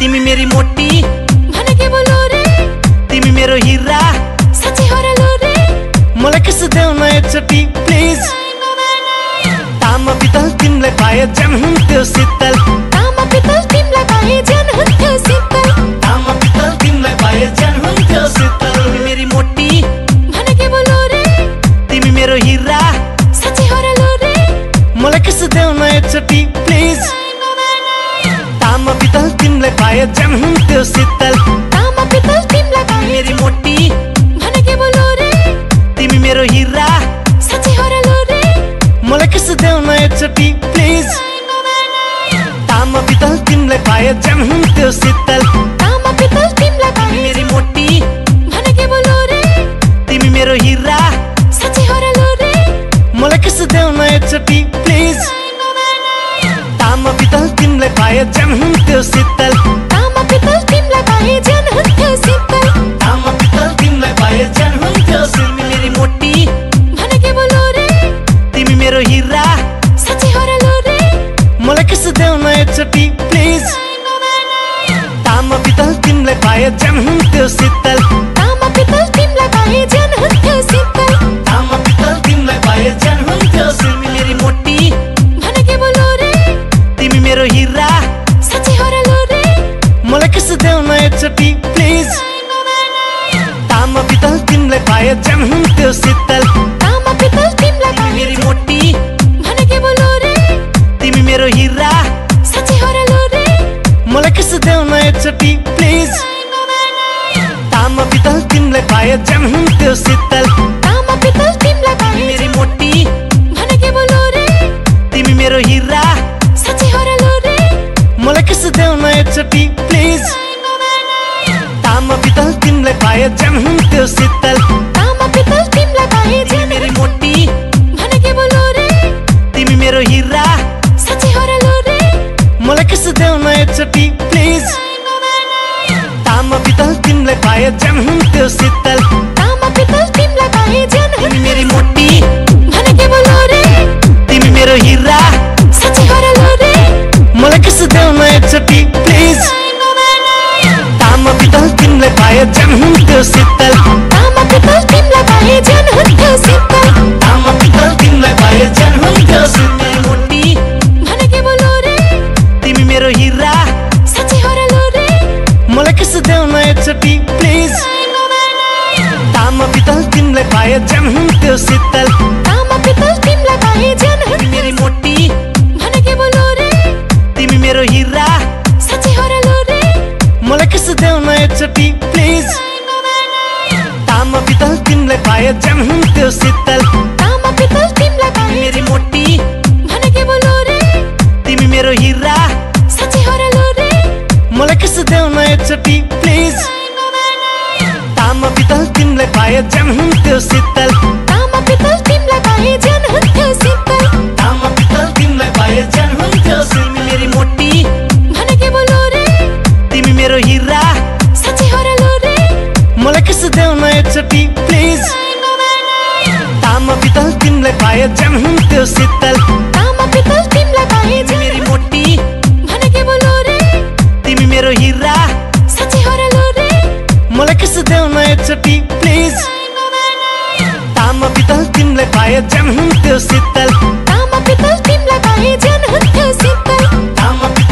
तिमी मेरी मोटी भनेके बोलो रे तिमी मेरो हिरा साँच्चै हरालो रे मलाई किस देऊ न एकचोटि प्लिज तामा पितल तिमीलाई पाए ज्यान हुन्थ्यो शीतल तामा पितल तिमीलाई पाए ज्यान हुन्थ्यो शीतल तामा पितल तिमीलाई पाए ज्यान हुन्थ्यो शीतल तिमी मेरी मोटी भनेके बोलो रे तिमी मेरो हिरा साँच्चै हरालो रे मलाई किस देऊ न एकचोटि प्लिज तामा पितल तिमीलाई पाए ज्यान हुन्थ्यो शीतल तामा पितल तिमीलाई पाए मेरी मोटी भनेके बोलो रे तिमी मेरो हिरा साँच्चै हरालो रे मलाई किस देऊ न एकचोटि प्लिज तामा पितल तिमीलाई पाए ज्यान हुन्थ्यो शीतल तामा पितल तिमीलाई पाए मेरी मोटी भनेके बोलो रे तिमी मेरो हिरा साँच्चै हरालो रे मलाई किस देऊ न एकचोटि प्लिज तामा पितल तिमीलाई पाए ज्यान हुन्थ्यो शीतल तामा पितल तिमीलाई पाए ज्यान हुन्थ्यो शीतल तामा पितल तिमीलाई पाए ज्यान हुन्थ्यो शीतल मेरी मोटी भनेके बोलो रे तिमी मेरो हिरा साँच्चै हरालो रे मलाई किस देऊ न एकचोटि प्लिज तामा पितल तिमीलाई पाए ज्यान हुन्थ्यो शीतल तामा पितल तिमीलाई पाए ज्यान हुन्थ्यो शीतल तामा पितल तिमीलाई पाए ज्यान हुन्थ्यो शीतल मेरी मोटी भनेके बोलो रे तिमी मेरो हिरा साँच्चै हरालो रे मलाई किस देऊ न एकचोटि प्लिज तामा पितल तिमीलाई पाए ज्यान हुन्थ्यो शीतल तामा पितल तिमीलाई पाए मेरी मोटी भनेके बोलो रे तिमी मेरो हिरा साँच्चै हरालो रे मलाई किस देऊ न एकचोटि प्लिज तामा पितल तिमीलाई पाए ज्यान हुन्थ्यो शीतल तामा पितल तिमीलाई पाए मेरी मोटी भनेके बोलो रे तिमी मेरो हिरा साँच्चै हरालो रे मलाई किस देऊ न एकचोटि प्लिज तामा पितल तिमीलाई पाए ज्यान हुन्थ्यो शीतल तामा पितल तिमीलाई पाए ज्यान मेरी मोटी भनेके बोलो रे तिमी मेरो हिरा साँच्चै हरालो रे मलाई किस देऊ न एकचोटि प्लिज तामा पितल तिमीलाई पाए ज्यान हुन्थ्यो शीतल तामा पितल तिमीलाई पाए ज्यान तिमी मेरी मोटी भनेके बोलो रे तिमी मेरो हिरा साँच्चै हरालो रे मलाई किस देऊ न एकचोटि प्लिज तामा पितल तिमीलाई पाए ज्यान हुन्थ्यो शीतल तामा पितल तिमीलाई पाए ज्यान हुन्थ्यो शीतल तामा पितल तिमीलाई पाए ज्यान हुन्थ्यो शीतल मोटी भनेके बोलो रे तिमी मेरो हिरा साँच्चै हरालो रे मलाई किस देऊ न एकचोटि प्लिज तामा पितल तिमीलाई पाए ज्यान हुन्थ्यो शीतल तामा पितल तिमीलाई पाए ज्यान मेरी मोटी भनेके बोलो रे तिमी मेरो हिरा साँच्चै हरालो रे मलाई किस देऊ न एकचोटि प्लिज तामा पितल तिमीलाई पाए ज्यान हुन्थ्यो शीतल तामा पितल तिमीलाई पाए मेरी मोटी भनेके बोलो रे तिमी मेरो हिरा साँच्चै हरालो रे मलाई किस देऊ न एकचोटि प्लिज तामा पितल तिमीलाई पाए ज्यान हुन्थ्यो शीतल तामा पितल तिमीलाई पाए ज्यान हुन्थ्यो शीतल तामा पितल तिमीलाई पाए ज्यान हुन्थ्यो शीतल मेरी मोटी भनेके बोलो रे तिमी मेरो हिरा साँच्चै हरालो रे मलाई किस देऊ न एकचोटि प्लिज तामा पितल तिमीलाई पाए ज्यान हुन्थ्यो शीतल तामा पितल तिमीलाई पाए ज्यान मेरी मोटी भनेके बोलो रे तिमी मेरो हिरा साँच्चै हरालो रे मलाई किस देऊ न एकचोटि प्लिज तामा पितल तिमीलाई पाए ज्यान हुन्थ्यो शीतल तामा पितल तिमीलाई पाए ज्यान हुन्थ्यो शीतल तामा पितल